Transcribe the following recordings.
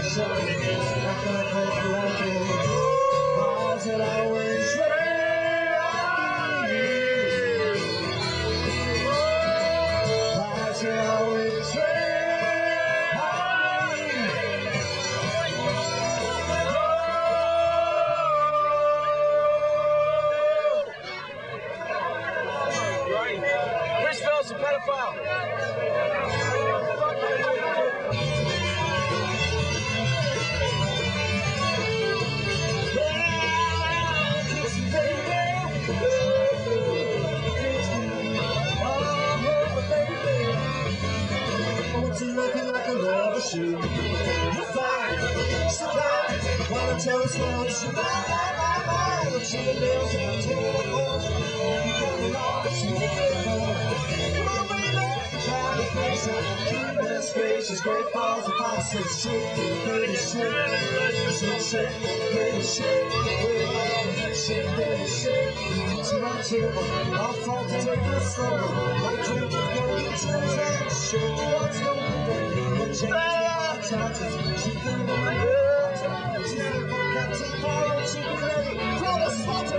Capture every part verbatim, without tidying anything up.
She's great balls and passes, shake, baby, shake, shake, shake, baby, shake, shake, baby, shake. To my table, I'll fall to take the slow. My drink is gonna get changed and shake. What's the way? Change my chances. She's gonna go my head. She's like a captain, power, she'll be ready for the slaughter.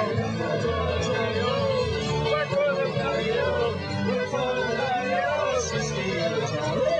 We're for the patio, we're for the patio. She's the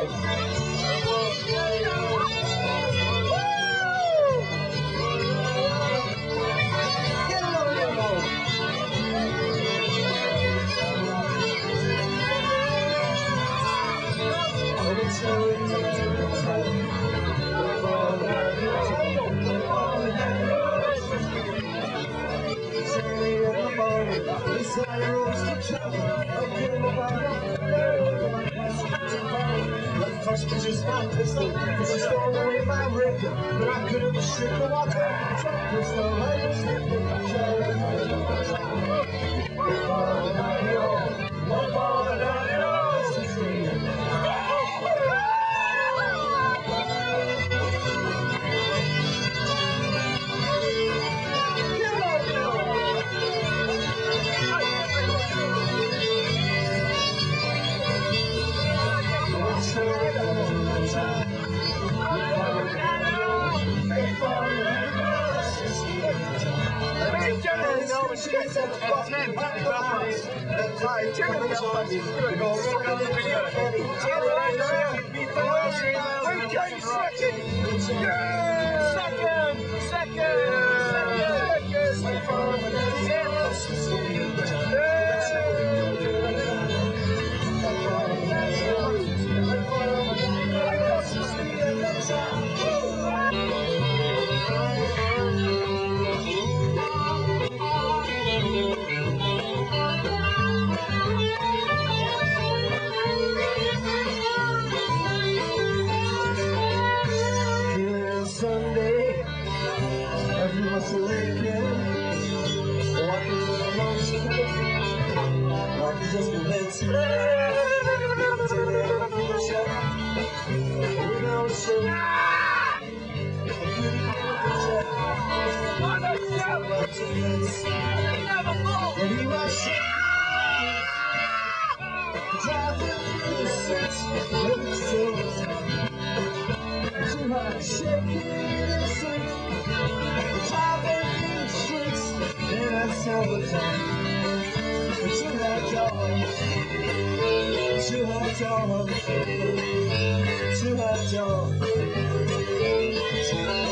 just my pistol, cause I stole away my record, but I couldn't restrict the water. Cause the light was hitting my chest. We're falling down the hill, we're falling down the hill. She's at the bottom, back to the house. And tight, Jimmy the Jones, he's going to go around the video. Jimmy right now, okay, second. Yeah! Second! Second! Sunday, everyone's awakened, walking along the street, like just a let's play, we don't show, and he was driving through the streets, too much shaking in the streets, driving through the streets, and I saw the time. Too hot dog, too hot dog, too hot dog, too hot dog.